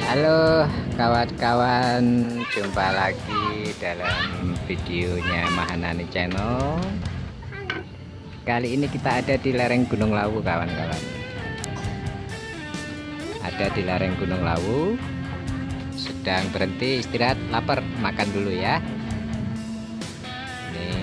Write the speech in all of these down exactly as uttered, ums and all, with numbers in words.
Halo kawan-kawan, jumpa lagi dalam videonya Mahanani Channel. Kali ini kita ada di lereng Gunung Lawu, kawan-kawan. Ada di lereng Gunung Lawu, sedang berhenti istirahat, lapar, makan dulu ya. Nih.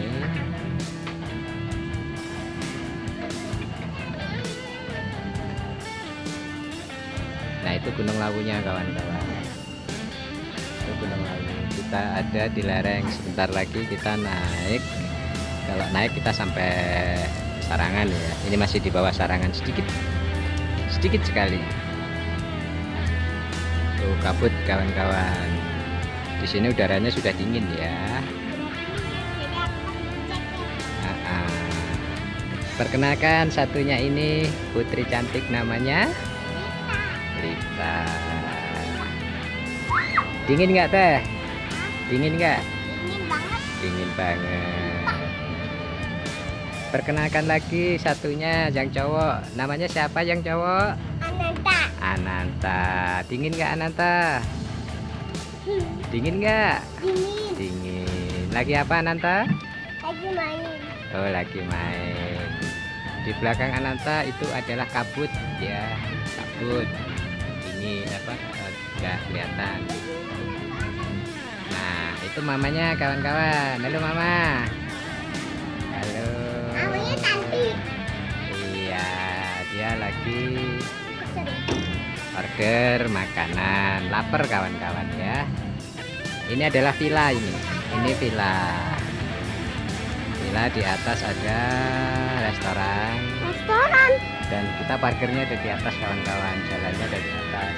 Nah, itu Gunung Lawunya, kawan-kawan. Itu Gunung Lawu. Kita ada di lereng, sebentar lagi kita naik. Kalau naik kita sampai Sarangan ya. Ini masih di bawah Sarangan sedikit, sedikit sekali. Tuh kabut, kawan-kawan. Di sini udaranya sudah dingin ya. Nah, ah. Perkenalkan, satunya ini putri cantik, namanya Lita. Dingin nggak teh? Dingin nggak? Dingin banget. Dingin banget. Perkenalkan lagi satunya yang cowok. Namanya siapa yang cowok? Ananta. Ananta. Dingin nggak Ananta? Dingin nggak? Dingin. Dingin. Lagi apa Ananta? Lagi main. Oh, lagi main. Di belakang Ananta itu adalah kabut ya, kabut. Ini apa? Enggak kelihatan. Nah, itu mamanya, kawan-kawan. Halo mama. Halo. Namanya cantik. Iya, dia lagi order makanan. Lapar, kawan-kawan ya. Ini adalah villa ini. Ini villa. Villa di atas ada restoran. Restoran. Dan kita parkirnya ada di atas, kawan-kawan. Jalannya ada di atas.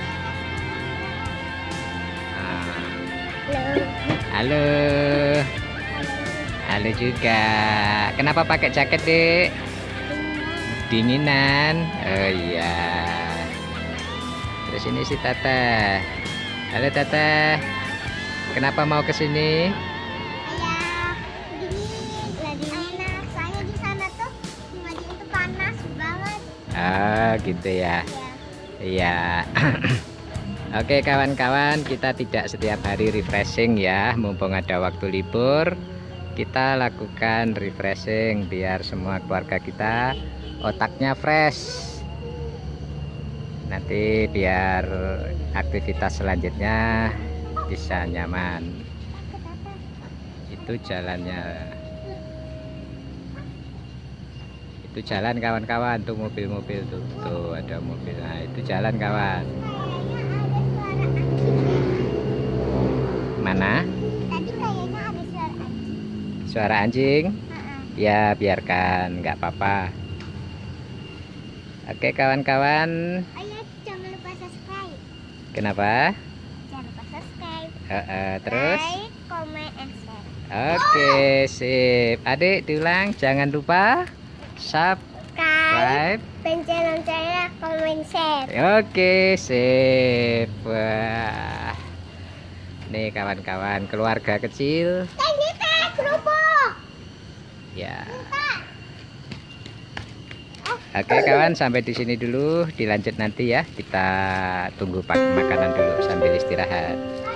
Nah. Halo. Halo. Halo juga. Kenapa pakai jaket, Dek? Dinginan. Oh iya. Terus ini si Tata. Halo Tata. Kenapa mau ke sini? Ya, dingin. Lagi enak. Soalnya di sana tuh di Madiun tuh panas banget. Ah, gitu ya. Iya. Oke kawan-kawan, kita tidak setiap hari refreshing ya. Mumpung ada waktu libur, kita lakukan refreshing biar semua keluarga kita otaknya fresh. Nanti biar aktivitas selanjutnya bisa nyaman. Itu jalannya. Itu jalan, kawan-kawan. Tuh mobil-mobil tuh. Tuh ada mobil. Nah, itu jalan, kawan. Mana? Tadi kayaknya ada suara anjing. Suara anjing? Heeh. Ya, biarkan, nggak apa-apa. Oke kawan-kawan. Oh iya, jangan lupa subscribe. Kenapa? Jangan lupa subscribe. Uh, uh, terus? Like, comment, and share. Oke, sip. Adik diulang, jangan lupa subscribe. Subscribe. Pencet loncengnya, comment, share. Oke, sip. Wah. Nih kawan-kawan, keluarga kecil. Ini teh kerupuk. Ya. Oke kawan, sampai di sini dulu. Dilanjut nanti ya. Kita tunggu pak makanan dulu sambil istirahat.